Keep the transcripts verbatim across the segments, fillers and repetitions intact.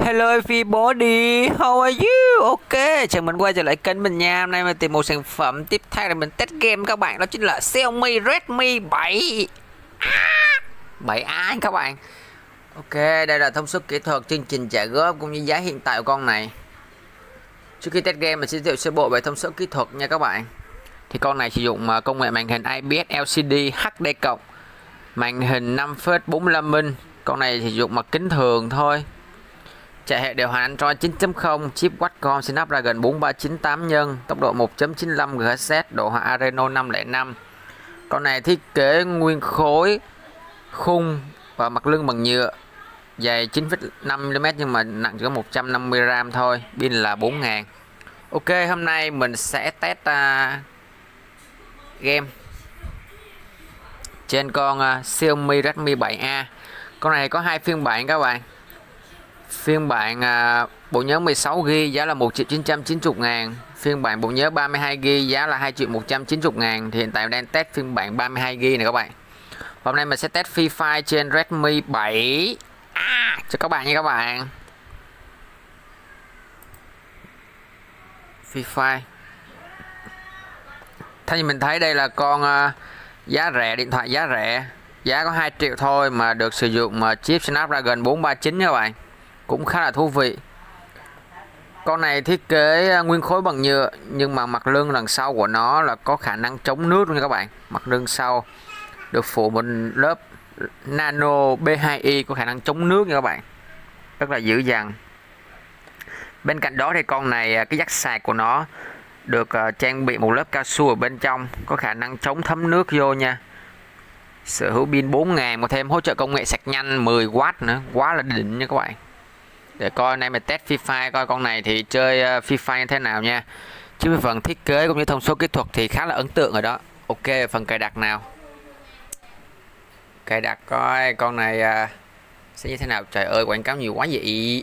Hello everybody, how are you? Ok, chào mừng quay trở lại kênh mình nha. Hôm nay mình tìm một sản phẩm tiếp theo để mình test game các bạn. Đó chính là Xiaomi Redmi bảy bảy A các bạn. Ok, đây là thông số kỹ thuật, chương trình trả góp cũng như giá hiện tại của con này. Trước khi test game mình sẽ giới thiệu sơ bộ về thông số kỹ thuật nha các bạn. Thì con này sử dụng công nghệ màn hình I P S L C D H D cộng, màn hình năm phẩy bốn mươi lăm inch. Con này sử dụng mặt kính thường thôi. Chạy hệ điều hành Android chín chấm không, chip Qualcomm Snapdragon bốn ba chín tám nhân, tốc độ một phẩy chín lăm G H Z, độ họa Adreno năm không năm. Con này thiết kế nguyên khối, khung và mặt lưng bằng nhựa, dày chín phẩy năm mi li mét nhưng mà nặng chỉ có một trăm năm mươi gram thôi, pin là bốn nghìn. Ok, hôm nay mình sẽ test uh, game trên con uh, Xiaomi Redmi bảy A. Con này có hai phiên bản các bạn. Phiên bản uh, bộ nhớ mười sáu gi ga bai giá là một triệu chín trăm chín mươi ngàn. Phiên bản bộ nhớ ba mươi hai gi ga bai giá là hai triệu một trăm chín mươi ngàn. Thì hiện tại đang test phiên bản ba mươi hai gi ga bai này các bạn. Hôm nay mình sẽ test Free Fire trên Redmi bảy A cho các bạn nha các bạn. Free Fire. Theo như mình thấy đây là con uh, giá rẻ, điện thoại giá rẻ, giá có hai triệu thôi mà được sử dụng uh, chip Snapdragon bốn ba chín nha các bạn. Cũng khá là thú vị. Con này thiết kế nguyên khối bằng nhựa nhưng mà mặt lưng đằng sau của nó là có khả năng chống nước luôn nha các bạn. Mặt lưng sau được phủ một lớp nano B hai i có khả năng chống nước nha các bạn. Rất là dữ dằn. Bên cạnh đó thì con này cái jack sạc của nó được uh, trang bị một lớp cao su ở bên trong, có khả năng chống thấm nước vô nha. Sở hữu pin bốn nghìn, một thêm hỗ trợ công nghệ sạc nhanh mười oát nữa, quá là đỉnh nha các bạn. Để coi nay mình test Free Fire coi con này thì chơi uh, Free Fire như thế nào nha. Chứ về phần thiết kế cũng như thông số kỹ thuật thì khá là ấn tượng rồi đó. Ok, phần cài đặt nào. Cài đặt coi con này uh, sẽ như thế nào. Trời ơi, quảng cáo nhiều quá vậy.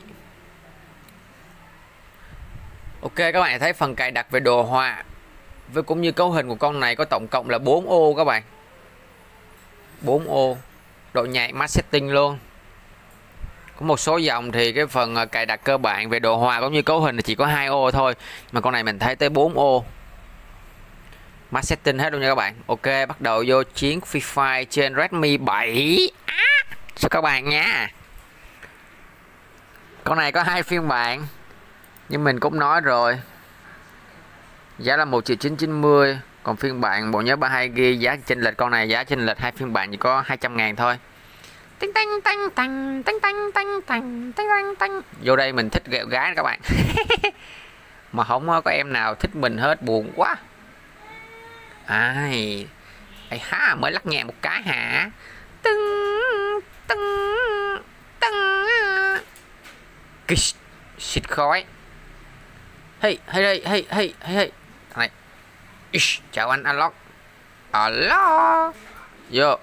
Ok, các bạn thấy phần cài đặt về đồ họa với cũng như cấu hình của con này có tổng cộng là bốn ô các bạn. bốn ô. Độ nhạy max setting luôn. Có một số dòng thì cái phần cài đặt cơ bản về đồ họa cũng như cấu hình thì chỉ có hai ô thôi, mà con này mình thấy tới bốn ô. Max setting hết luôn nha các bạn. Ok, bắt đầu vô chiến Free Fire trên Redmi bảy à, cho các bạn nha. Con này có hai phiên bản như mình cũng nói rồi, giá là một triệu chín trăm chín mươi. Còn phiên bản bộ nhớ ba mươi hai gi ga bai giá chênh lệch, con này giá chênh lệch hai phiên bản chỉ có hai trăm ngàn thôi. Tinh tanh tanh tanh tanh tanh tanh tanh tanh tanh. Vô đây mình thích ghẹo gái các bạn. Mà không có em nào thích mình hết, buồn quá. Ai ai ha, mới lắc nhẹ một cái hả. Tưng tưng tưng. Kiss xịt khói. Hey hey hey hey hey hey. Này. Ish, chào anh Alok. Alo. Vô.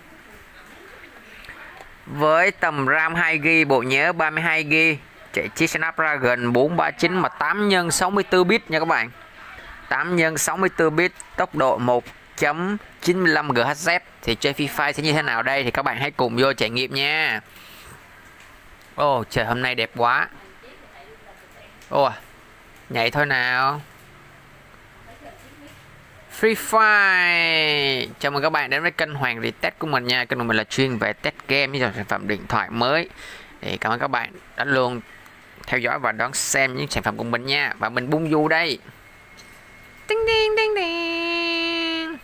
Với tầm RAM hai gi ga bai, bộ nhớ ba mươi hai gi ga bai, chạy chiếc Snapdragon bốn ba chín mà tám nhân sáu mươi tư bit nha các bạn. tám nhân sáu mươi tư bit, tốc độ một phẩy chín lăm G H Z. Thì chơi Free Fire sẽ như thế nào đây thì các bạn hãy cùng vô trải nghiệm nha. Ồ, oh, trời hôm nay đẹp quá. Ồ, oh, nhảy thôi nào. Free Fire. Chào mừng các bạn đến với kênh Hoàng Retest của mình nha. Kênh của mình là chuyên về test game với dòng sản phẩm điện thoại mới. Thì cảm ơn các bạn đã luôn theo dõi và đón xem những sản phẩm của mình nha. Và mình bung du đây. Tinh tinh tinh tinh.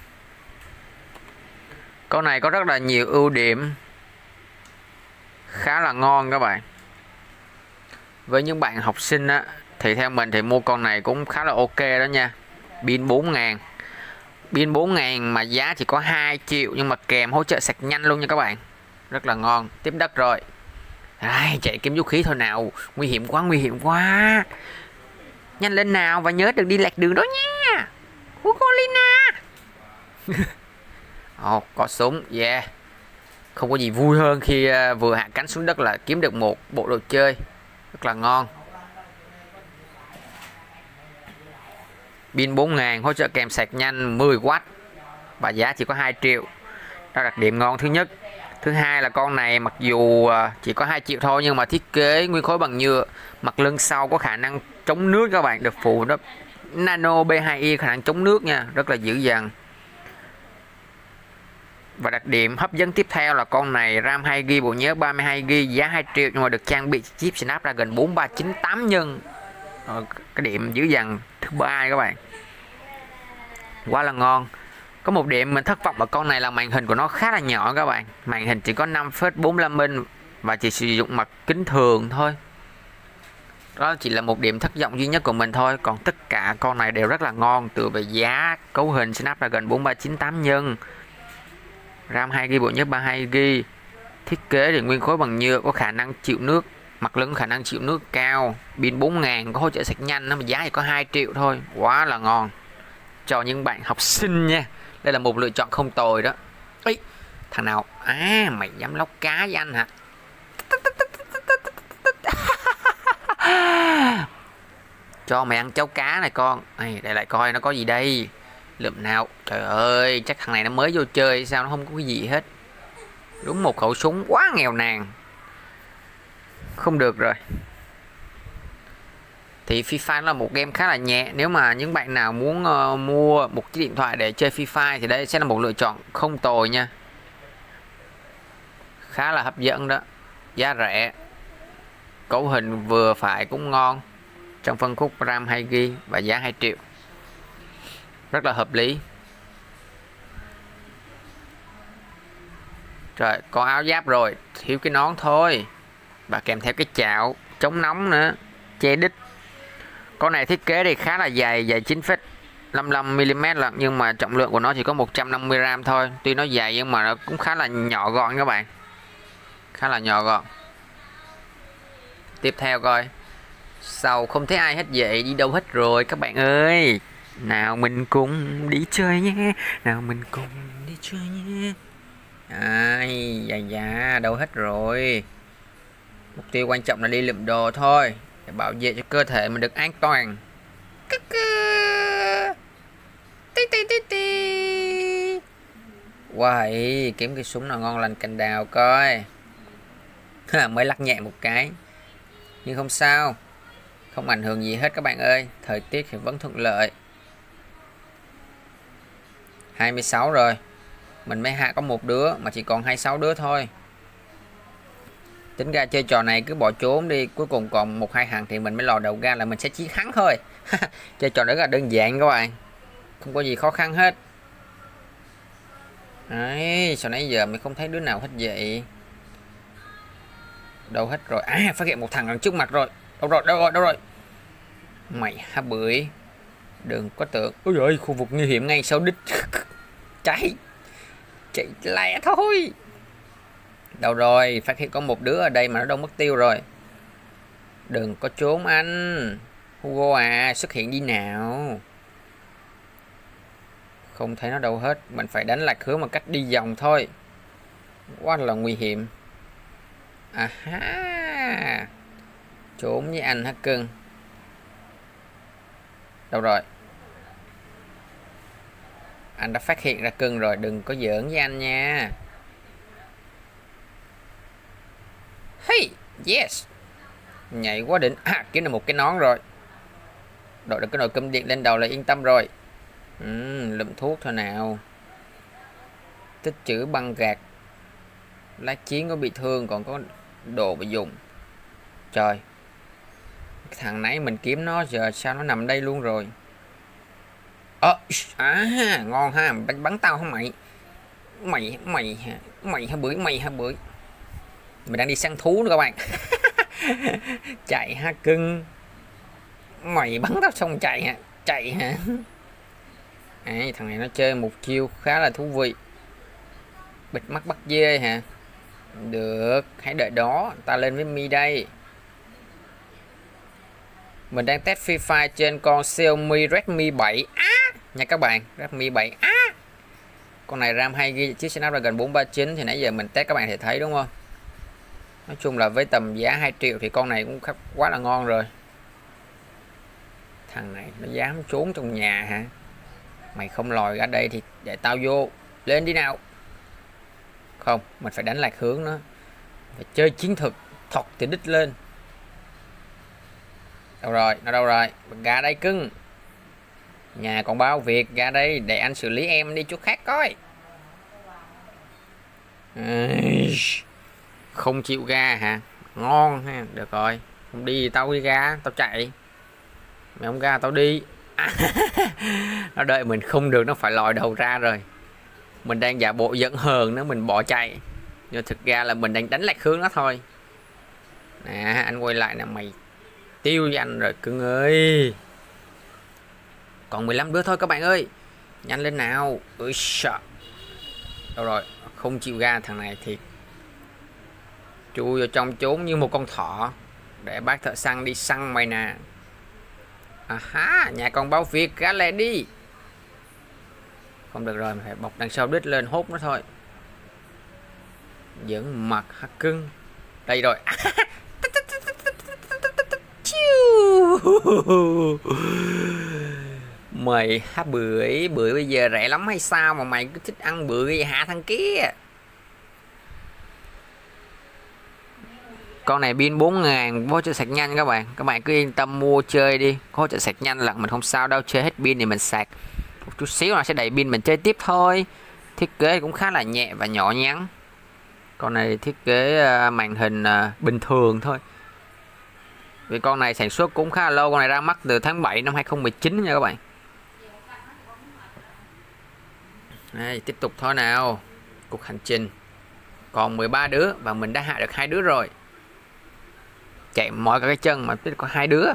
Con này có rất là nhiều ưu điểm, khá là ngon các bạn. Với những bạn học sinh á thì theo mình thì mua con này cũng khá là ok đó nha. Pin bốn nghìn. Pin bốn nghìn mà giá chỉ có hai triệu nhưng mà kèm hỗ trợ sạc nhanh luôn nha các bạn. Rất là ngon. Tiếp đất rồi. Ai, chạy kiếm vũ khí thôi nào. Nguy hiểm quá, nguy hiểm quá. Nhanh lên nào và nhớ đừng đi lệch đường đó nha. Ugolina. Ồ, oh, có súng. Yeah. Không có gì vui hơn khi uh, vừa hạ cánh xuống đất là kiếm được một bộ đồ chơi. Rất là ngon. Pin bốn nghìn, hỗ trợ kèm sạc nhanh mười oát và giá chỉ có hai triệu. Đó là đặc điểm ngon thứ nhất. Thứ hai là con này mặc dù chỉ có hai triệu thôi nhưng mà thiết kế nguyên khối bằng nhựa, mặt lưng sau có khả năng chống nước các bạn, được phủ đó nano B hai i khả năng chống nước nha, rất là dữ dằn. Và đặc điểm hấp dẫn tiếp theo là con này RAM hai gi ga bai, bộ nhớ ba mươi hai gi ga bai, giá hai triệu nhưng mà được trang bị chip Snapdragon bốn ba chín tám nhân. Rồi, cái điểm dữ dằn thứ ba các bạn, quá là ngon. Có một điểm mình thất vọng ở con này là màn hình của nó khá là nhỏ các bạn, màn hình chỉ có năm phẩy bốn mươi lăm inch và chỉ sử dụng mặt kính thường thôi. Đó chỉ là một điểm thất vọng duy nhất của mình thôi, còn tất cả con này đều rất là ngon, từ về giá, cấu hình Snapdragon bốn ba chín tám nhân, RAM hai gi ga bai, bộ nhớ ba mươi hai gi ga bai, thiết kế thì nguyên khối bằng nhựa, có khả năng chịu nước, mặt lưng khả năng chịu nước cao, pin bốn nghìn, có hỗ trợ sạc nhanh, nó mà giá chỉ có hai triệu thôi, quá là ngon cho những bạn học sinh nha. Đây là một lựa chọn không tồi đó. Ê, thằng nào à mày dám lóc cá với anh hả? Cho mày ăn cháo cá này con. Ê, để lại coi nó có gì đây. Lượm nào. Trời ơi, chắc thằng này nó mới vô chơi sao nó không có cái gì hết. Đúng một khẩu súng quá nghèo nàn. Không được rồi. Thì Free Fire là một game khá là nhẹ. Nếu mà những bạn nào muốn uh, mua một chiếc điện thoại để chơi Free Fire thì đây sẽ là một lựa chọn không tồi nha. Khá là hấp dẫn đó. Giá rẻ, cấu hình vừa phải cũng ngon, trong phân khúc RAM hai gi ga bai và giá hai triệu, rất là hợp lý. Trời, có áo giáp rồi, thiếu cái nón thôi, và kèm theo cái chảo chống nóng nữa, che đít. Con này thiết kế thì khá là dày, dày chín phẩy năm mươi lăm mi li mét lận, nhưng mà trọng lượng của nó chỉ có một trăm năm mươi gram thôi. Tuy nó dày nhưng mà nó cũng khá là nhỏ gọn các bạn, khá là nhỏ gọn. Tiếp theo coi, sau không thấy ai hết vậy, đi đâu hết rồi các bạn ơi. Nào mình cùng đi chơi nhé, nào mình cùng đi chơi nhé. Ai dạ dạ, đâu hết rồi. Mục tiêu quan trọng là đi lượm đồ thôi, để bảo vệ cho cơ thể mình được an toàn. Wow, kiếm cái súng nào ngon lành cành đào coi. Mới lắc nhẹ một cái nhưng không sao, không ảnh hưởng gì hết các bạn ơi. Thời tiết thì vẫn thuận lợi. Hai mươi sáu rồi, mình mới hạ có một đứa mà chỉ còn hai mươi sáu đứa thôi. Tính ra chơi trò này cứ bỏ trốn đi, cuối cùng còn một hai thằng thì mình mới lò đầu ra là mình sẽ chiến thắng thôi. Chơi trò đó rất là đơn giản các bạn, không có gì khó khăn hết. Đấy, sau nãy giờ mình không thấy đứa nào hết vậy. Đâu hết rồi? À, phát hiện một thằng ở trước mặt rồi. Đâu rồi, đâu rồi, đâu rồi? Mày hả bưởi. Đừng có tưởng. Ôi giời, khu vực nguy hiểm ngay sau đích. Chạy. Chạy lẹ thôi. Đâu rồi? Phát hiện có một đứa ở đây mà nó đâu mất tiêu rồi. Đừng có trốn anh. Hugo à, xuất hiện đi nào. Không thấy nó đâu hết. Mình phải đánh lạc hướng bằng cách đi vòng thôi. Quá là nguy hiểm. À ha. Trốn với anh hả cưng? Đâu rồi? Anh đã phát hiện ra cưng rồi, đừng có giỡn với anh nha. Hey, yes. Nhảy quá đỉnh. À, kiếm được một cái nón rồi. Đội được cái nồi cơm điện lên đầu là yên tâm rồi. Ừ, lượm thuốc thôi nào. Tích trữ băng gạc. Lá chiến có bị thương, còn có đồ bị dùng. Trời, cái thằng nãy mình kiếm nó giờ sao nó nằm đây luôn rồi. Ờ, à, ngon ha, bắn, bắn tao không mày. Mày, mày, mày hả bưởi, mày hả bưởi. Mình đang đi săn thú nữa các bạn. Chạy ha cưng. Mày bắn tao xong chạy hả, chạy hả. À, thằng này nó chơi một chiêu khá là thú vị. Bịt mắt bắt dê hả. Được, hãy đợi đó, ta lên với Mi đây. Mình đang test Free Fire trên con Xiaomi Redmi bảy á nha các bạn, Redmi bảy á. Con này RAM hai gi ga bai, chiếc Snapdragon bốn ba chín thì nãy giờ mình test các bạn thể thấy đúng không? Nói chung là với tầm giá hai triệu thì con này cũng quá là ngon rồi. Thằng này nó dám trốn trong nhà hả? Mày không lòi ra đây thì để tao vô. Lên đi nào. Không, mình phải đánh lạc hướng nó. Phải chơi chiến thuật, thọt từ đích lên. Đâu rồi, nó đâu rồi? Gà đây cưng. Nhà còn bao việc, ra đây để anh xử lý em đi chỗ khác coi. Không chịu ra hả? Ngon ha, được rồi. Không đi tao đi ra, tao chạy. Mày không ra tao đi. Nó đợi mình không được, nó phải lòi đầu ra rồi. Mình đang giả bộ giận hờn nữa, mình bỏ chạy. Nhưng thực ra là mình đang đánh lạc hướng nó thôi. Nè, anh quay lại nè, mày tiêu với anh rồi cưng ơi. Còn mười lăm đứa thôi các bạn ơi. Nhanh lên nào. Ui sợ. Đâu rồi, không chịu ra thằng này thiệt. Chui vào trong trốn như một con thỏ. Để bác thợ săn đi săn mày nè. À ha, nhà còn bao việc, ra lẹ đi. Không được rồi, phải bọc đằng sau đít lên hốt nó thôi. Giỡn mặt hả cưng. Đây rồi. Mày hả bưởi, bưởi bây giờ rẻ lắm hay sao mà mày cứ thích ăn bưởi vậy hả thằng kia. Con này pin bốn ngàn, hỗ trợ sạc nhanh các bạn. Các bạn cứ yên tâm mua chơi đi. Có hỗ trợ sạc nhanh là mình không sao đâu. Chơi hết pin thì mình sạc một chút xíu là sẽ đầy pin mình chơi tiếp thôi. Thiết kế cũng khá là nhẹ và nhỏ nhắn. Con này thiết kế màn hình bình thường thôi. Vì con này sản xuất cũng khá là lâu. Con này ra mắt từ tháng bảy năm hai không một chín nha các bạn. Đây, tiếp tục thôi nào. Cuộc hành trình còn mười ba đứa và mình đã hạ được hai đứa rồi. Chạy mỏi cả cái chân mà biết có hai đứa.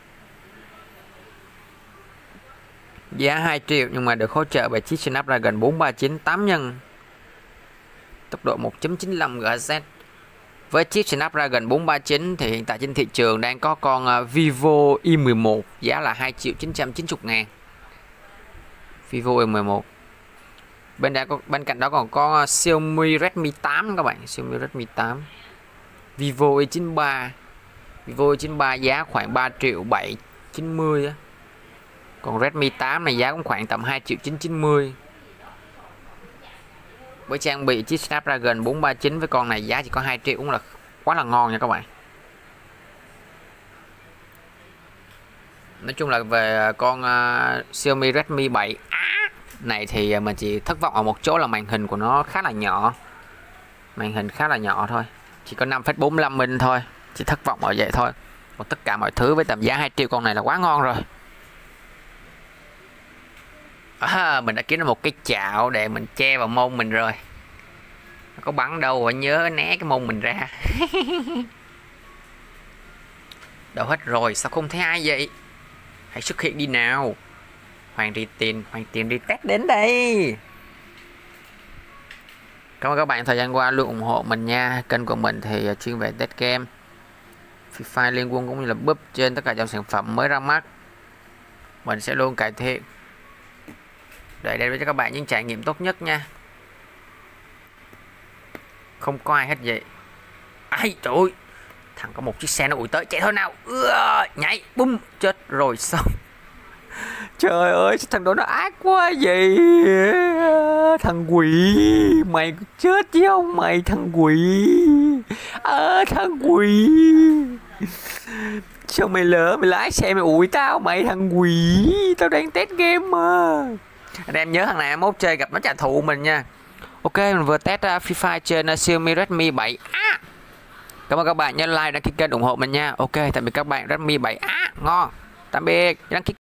Giá hai triệu nhưng mà được hỗ trợ bởi chiếc Snapdragon bốn ba chín tám nhân. Tốc độ một chấm chín lăm giê héc. Với chiếc Snapdragon bốn ba chín thì hiện tại trên thị trường đang có con Vivo i mười một giá là hai triệu chín trăm chín mươi ngàn. Vivo i mười một. Bên đã có, bên cạnh đó còn có Xiaomi Redmi tám các bạn, Xiaomi Redmi tám. Vivo i chín ba. Vivo i chín ba giá khoảng ba triệu bảy trăm chín mươi á. Còn Redmi tám này giá cũng khoảng tầm hai triệu chín trăm chín mươi. Với trang bị chiếc Snapdragon bốn ba chín với con này giá chỉ có hai triệu cũng là quá là ngon nha các bạn. Nói chung là về con uh, Xiaomi Redmi bảy này thì mình chỉ thất vọng ở một chỗ là màn hình của nó khá là nhỏ. Màn hình khá là nhỏ thôi. Chỉ có năm phẩy bốn mươi lăm inch thôi. Chỉ thất vọng ở vậy thôi. Còn tất cả mọi thứ với tầm giá hai triệu con này là quá ngon rồi. À, mình đã kiếm được một cái chảo để mình che vào mông mình rồi. Nó có bắn đâu mà nhớ né cái mông mình ra. Đâu hết rồi, sao không thấy ai vậy? Hãy xuất hiện đi nào. Hoàng đi tiền, Hoàng tiền đi test đến đây. Cảm ơn các bạn thời gian qua luôn ủng hộ mình nha. Kênh của mình thì chuyên về test game, Free Fire, Liên Quân cũng như là búp trên tất cả dòng sản phẩm mới ra mắt. Mình sẽ luôn cải thiện để đem cho các bạn những trải nghiệm tốt nhất nha. Không có ai hết vậy. Ai trời ơi, thằng có một chiếc xe nó ủi tới, chạy thôi nào. Ưa, nhảy bum chết rồi xong. Trời ơi, thằng đó nó ác quá vậy. Thằng quỷ, mày chết chứ không mày, thằng quỷ. À, thằng quỷ. Sao mày lỡ mày lái xe mày ủi tao mày, thằng quỷ. Tao đang test game mà. Anh em nhớ thằng này mốt chơi gặp nó trả thù mình nha. Ok, mình vừa test uh, Free Fire trên uh, Xiaomi Redmi bảy. À, cảm ơn các bạn nhớ like đăng ký kênh ủng hộ mình nha. Ok, tạm biệt các bạn. Redmi bảy. À, ngon. Tạm biệt. Đăng ký